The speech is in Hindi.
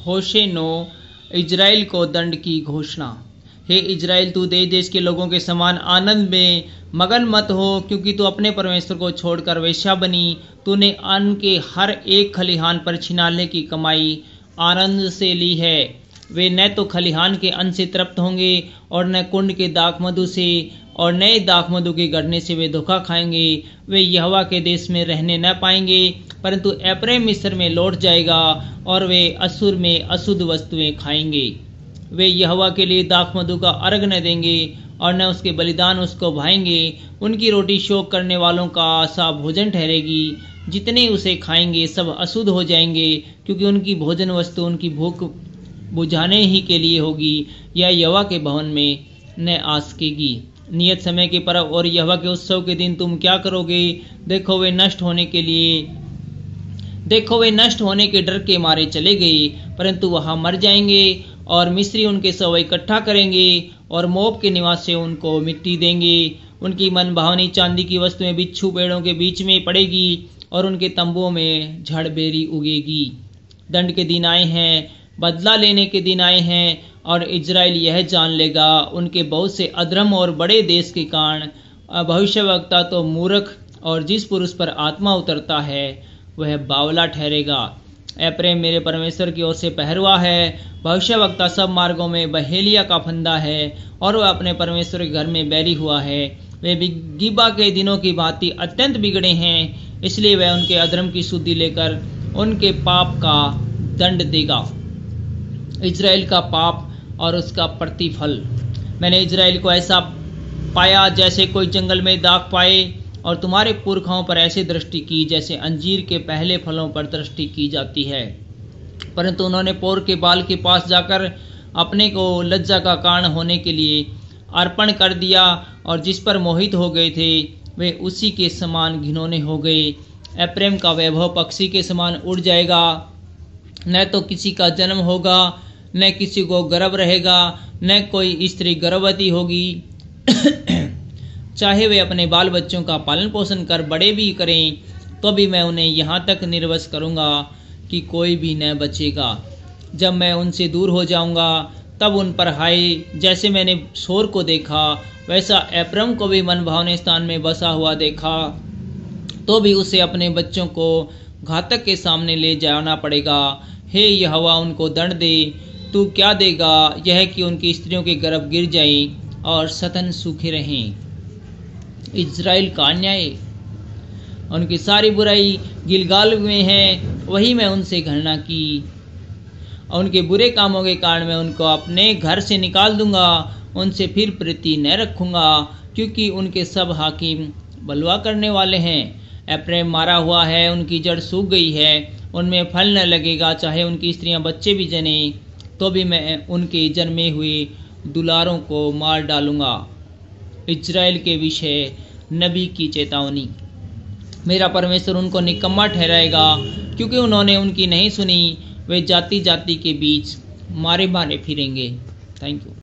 होशे 9 इजराइल को दंड की घोषणा। हे इजराइल, तू देश देश के लोगों के समान आनंद में मगन मत हो, क्योंकि तू अपने परमेश्वर को छोड़कर वेश्या बनी। तूने अन्न के हर एक खलिहान पर छिनाले की कमाई आनंद से ली है। वे न तो खलिहान के अन्न से तृप्त होंगे और न कुंड के दाख मधु से, और नए दाख मधु के गढ़ने से वे धोखा खाएंगे। वे यहोवा के देश में रहने न पाएंगे, परंतु एप्रैम मिस्र में लौट जाएगा और वे अश्शूर में अशुद्ध वस्तुएं खाएंगे। वे यहोवा के लिए दाख मधु का अर्घ न देंगे और न उसके बलिदान उसको भाएंगे। उनकी रोटी शोक करने वालों का सा भोजन ठहरेगी। जितने उसे खाएंगे सब अशुद्ध हो जाएंगे, क्योंकि उनकी भोजन वस्तु उनकी भूख बुझाने ही के लिए होगी, या यहोवा के भवन में न आ सकेगी। नियत समय के पर्व और यहोवा के उत्सव के दिन तुम क्या करोगे? देखो वे नष्ट होने के डर के मारे चले गए, परंतु वहां मर जाएंगे, और मिस्री उनके शव इकट्ठा करेंगे और मोब के निवासी उनको मिट्टी देंगे। उनकी मन भावनी चांदी की वस्तुएं बिच्छू पेड़ों के बीच में पड़ेगी और उनके तंबुओं में झड़बेरी उगेगी। दंड के दिन आए हैं, बदला लेने के दिन आए हैं, और इजराइल यह जान लेगा उनके बहुत से अधर्म और बड़े देश के कारण। भविष्यवक्ता तो मूर्ख, और जिस पुरुष पर आत्मा उतरता है वह बावला ठहरेगा। एप्रैम मेरे परमेश्वर की ओर से पहरुआ है। भविष्यवक्ता सब मार्गों में बहेलिया का फंदा है, और वह अपने परमेश्वर के घर में बैरी हुआ है। वे गिबा के दिनों की भांति अत्यंत बिगड़े हैं, इसलिए वह उनके अधर्म की शुद्धि लेकर उनके पाप का दंड देगा। इजराइल का पाप और उसका प्रतिफल। मैंने इजराइल को ऐसा पाया जैसे कोई जंगल में दाख पाए, और तुम्हारे पुरखाओं पर ऐसे दृष्टि की जैसे अंजीर के पहले फलों पर दृष्टि की जाती है। परंतु उन्होंने पोर के बाल के पास जाकर अपने को लज्जा का कारण होने के लिए अर्पण कर दिया, और जिस पर मोहित हो गए थे वे उसी के समान घिनौने हो गए। एप्रैम का वैभव पक्षी के समान उड़ जाएगा, न तो किसी का जन्म होगा, न किसी को गर्भ रहेगा, न कोई स्त्री गर्भवती होगी। चाहे वे अपने बाल बच्चों का पालन पोषण कर बड़े भी करें, तो भी मैं उन्हें यहाँ तक निर्वश करूँगा कि कोई भी न बचेगा। जब मैं उनसे दूर हो जाऊँगा तब उन पर हाय। जैसे मैंने शोर को देखा, वैसा एप्रैम को भी मन भावने स्थान में बसा हुआ देखा, तो भी उसे अपने बच्चों को घातक के सामने ले जाना पड़ेगा। हे यहोवा, उनको दंड दे। तू क्या देगा? यह कि उनकी स्त्रियों के गर्भ गिर जाएं और स्तन सूखे रहें। इजराइल का अन्याय। उनकी सारी बुराई गिलगाल में है, वही मैं उनसे घृणा की, और उनके बुरे कामों के कारण मैं उनको अपने घर से निकाल दूंगा। उनसे फिर प्रीति न रखूंगा, क्योंकि उनके सब हाकिम बलवा करने वाले हैं। एप्रैम मारा हुआ है, उनकी जड़ सूख गई है, उनमें फल न लगेगा। चाहे उनकी स्त्रियां बच्चे भी जने, तो भी मैं उनके जन्मे हुए दुलारों को मार डालूंगा। इजराइल के विषय नबी की चेतावनी। मेरा परमेश्वर उनको निकम्मा ठहराएगा, क्योंकि उन्होंने उनकी नहीं सुनी। वे जाति जाति के बीच मारे मारे फिरेंगे। Thank you.